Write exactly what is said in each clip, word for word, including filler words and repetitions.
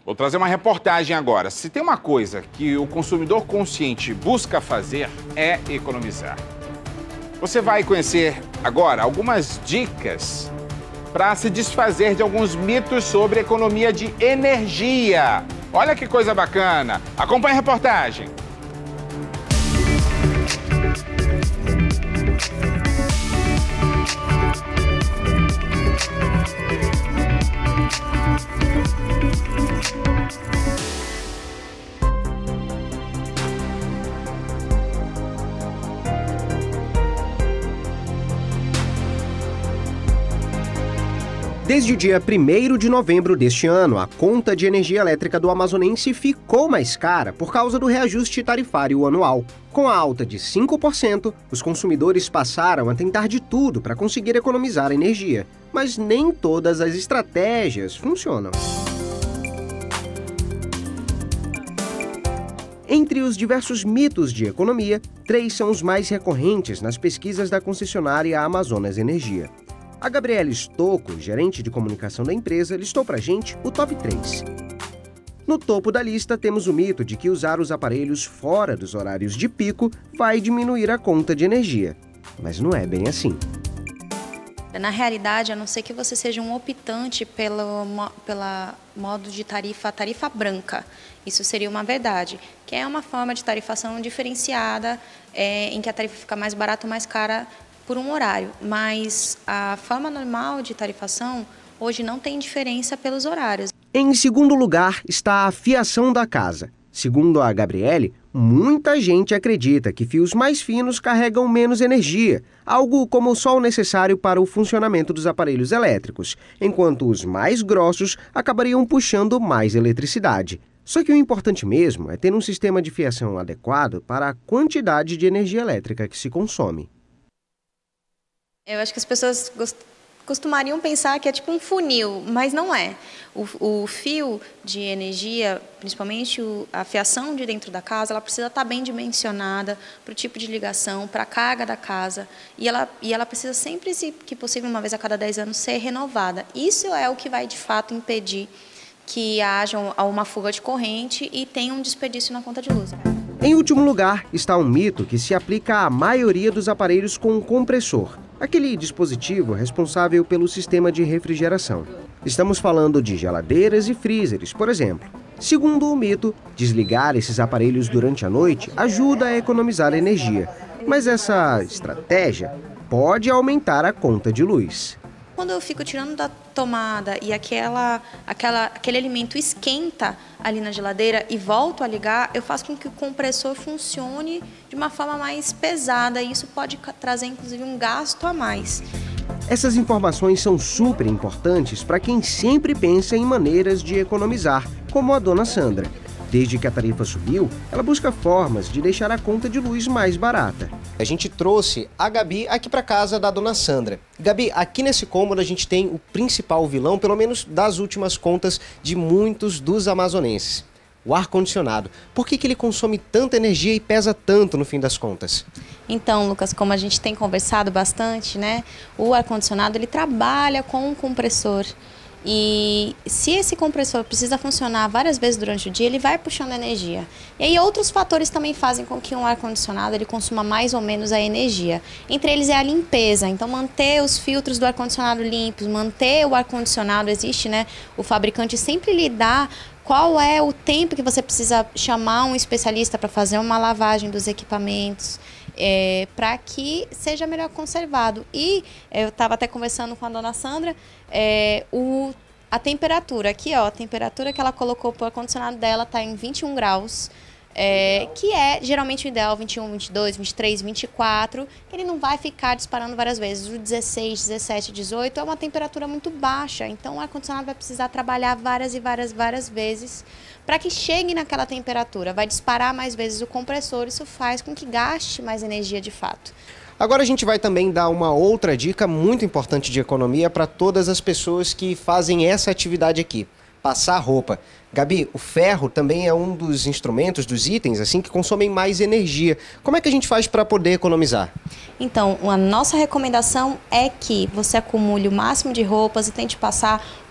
Vou trazer uma reportagem agora. Se tem uma coisa que o consumidor consciente busca fazer, é economizar. Você vai conhecer agora algumas dicas para se desfazer de alguns mitos sobre economia de energia. Olha que coisa bacana. Acompanhe a reportagem. Desde o dia primeiro de novembro deste ano, a conta de energia elétrica do amazonense ficou mais cara por causa do reajuste tarifário anual. Com a alta de cinco por cento, os consumidores passaram a tentar de tudo para conseguir economizar energia. Mas nem todas as estratégias funcionam. Entre os diversos mitos de economia, três são os mais recorrentes nas pesquisas da concessionária Amazonas Energia. A Gabriela Stocco, gerente de comunicação da empresa, listou pra gente o top três. No topo da lista temos o mito de que usar os aparelhos fora dos horários de pico vai diminuir a conta de energia. Mas não é bem assim. Na realidade, a não ser que você seja um optante pelo pela modo de tarifa, tarifa branca, isso seria uma verdade, que é uma forma de tarifação diferenciada, é, em que a tarifa fica mais barata ou mais cara por um horário, mas a forma normal de tarifação hoje não tem diferença pelos horários. Em segundo lugar está a fiação da casa. Segundo a Gabriele, muita gente acredita que fios mais finos carregam menos energia, algo como o sol necessário para o funcionamento dos aparelhos elétricos, enquanto os mais grossos acabariam puxando mais eletricidade. Só que o importante mesmo é ter um sistema de fiação adequado para a quantidade de energia elétrica que se consome. Eu acho que as pessoas costumariam pensar que é tipo um funil, mas não é. O, o fio de energia, principalmente o, a fiação de dentro da casa, ela precisa estar bem dimensionada para o tipo de ligação, para a carga da casa, e ela, e ela precisa sempre, se que possível, uma vez a cada dez anos, ser renovada. Isso é o que vai, de fato, impedir que haja uma fuga de corrente e tenha um desperdício na conta de luz. Em último lugar, está um mito que se aplica à maioria dos aparelhos com compressor, aquele dispositivo responsável pelo sistema de refrigeração. Estamos falando de geladeiras e freezers, por exemplo. Segundo o mito, desligar esses aparelhos durante a noite ajuda a economizar energia, mas essa estratégia pode aumentar a conta de luz. Quando eu fico tirando da tomada e aquela, aquela, aquele alimento esquenta ali na geladeira e volto a ligar, eu faço com que o compressor funcione de uma forma mais pesada e isso pode trazer, inclusive, um gasto a mais. Essas informações são super importantes para quem sempre pensa em maneiras de economizar, como a dona Sandra. Desde que a tarifa subiu, ela busca formas de deixar a conta de luz mais barata. A gente trouxe a Gabi aqui para casa da dona Sandra. Gabi, aqui nesse cômodo a gente tem o principal vilão, pelo menos das últimas contas de muitos dos amazonenses. O ar-condicionado. Por que que ele consome tanta energia e pesa tanto no fim das contas? Então, Lucas, como a gente tem conversado bastante, né? O ar-condicionado ele trabalha com um compressor. E se esse compressor precisa funcionar várias vezes durante o dia, ele vai puxando energia. E aí outros fatores também fazem com que um ar-condicionado ele consuma mais ou menos a energia. Entre eles é a limpeza, então manter os filtros do ar-condicionado limpos, manter o ar-condicionado, existe, né? O fabricante sempre lhe dá qual é o tempo que você precisa chamar um especialista para fazer uma lavagem dos equipamentos. É, para que seja melhor conservado. E eu estava até conversando com a dona Sandra, é, o, a temperatura aqui, ó, a temperatura que ela colocou para o ar-condicionado dela está em vinte e um graus, é, que é geralmente o ideal, vinte e um, vinte e dois, vinte e três, vinte e quatro, ele não vai ficar disparando várias vezes. O dezesseis, dezessete, dezoito é uma temperatura muito baixa, então o ar-condicionado vai precisar trabalhar várias e várias, várias vezes para que chegue naquela temperatura. Vai disparar mais vezes o compressor, isso faz com que gaste mais energia de fato. Agora a gente vai também dar uma outra dica muito importante de economia para todas as pessoas que fazem essa atividade aqui. Passar roupa. Gabi, o ferro também é um dos instrumentos, dos itens, assim, que consomem mais energia. Como é que a gente faz para poder economizar? Então, a nossa recomendação é que você acumule o máximo de roupas e tente passar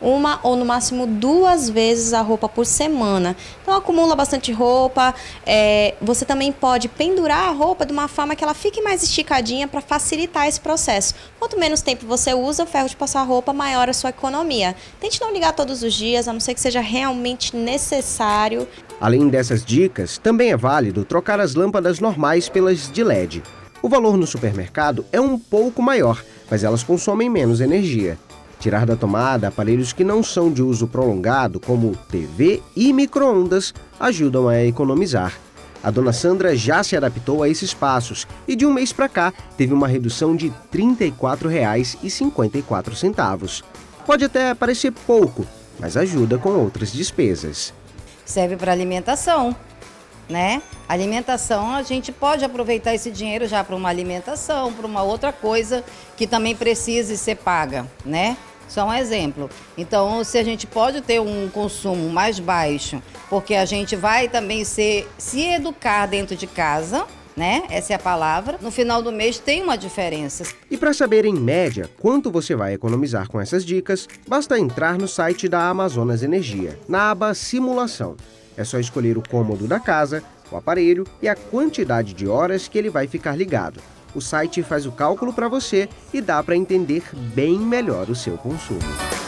uma ou no máximo duas vezes a roupa por semana. Então acumula bastante roupa. É, você também pode pendurar a roupa de uma forma que ela fique mais esticadinha para facilitar esse processo. Quanto menos tempo você usa o ferro de passar roupa, maior a sua economia. Tente não ligar todos os dias, a não ser que seja realmente necessário. Além dessas dicas, também é válido trocar as lâmpadas normais pelas de L E D. O valor no supermercado é um pouco maior, mas elas consomem menos energia. Tirar da tomada aparelhos que não são de uso prolongado, como T V e micro-ondas, ajudam a economizar. A dona Sandra já se adaptou a esses passos e de um mês para cá teve uma redução de trinta e quatro reais e cinquenta e quatro centavos. Pode até parecer pouco, mas ajuda com outras despesas. Serve para alimentação, né? Alimentação, a gente pode aproveitar esse dinheiro já para uma alimentação, para uma outra coisa que também precise ser paga, né? Só um exemplo. Então, se a gente pode ter um consumo mais baixo, porque a gente vai também ser, se educar dentro de casa, né? Essa é a palavra. No final do mês tem uma diferença. E para saber em média quanto você vai economizar com essas dicas, basta entrar no site da Amazonas Energia, na aba Simulação. É só escolher o cômodo da casa, o aparelho e a quantidade de horas que ele vai ficar ligado. O site faz o cálculo para você e dá para entender bem melhor o seu consumo.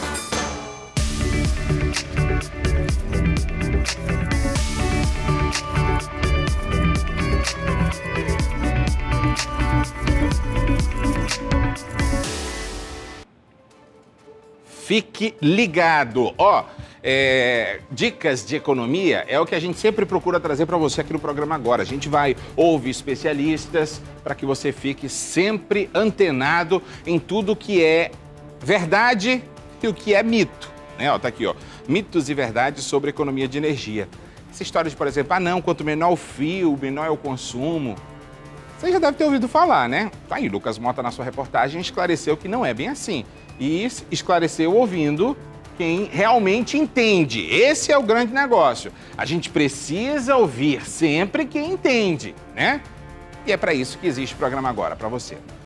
Fique ligado. Ó, é, dicas de economia é o que a gente sempre procura trazer para você aqui no programa agora. A gente vai ouvir especialistas para que você fique sempre antenado em tudo que é verdade e o que é mito. Né? Ó, tá aqui, ó, mitos e verdades sobre economia de energia. Essa história de, por exemplo, ah não, quanto menor o fio, menor é o consumo. Você já deve ter ouvido falar, né? Tá aí, Lucas Mota, na sua reportagem, esclareceu que não é bem assim. E esclareceu ouvindo quem realmente entende. Esse é o grande negócio. A gente precisa ouvir sempre quem entende, né? E é para isso que existe o programa agora, para você.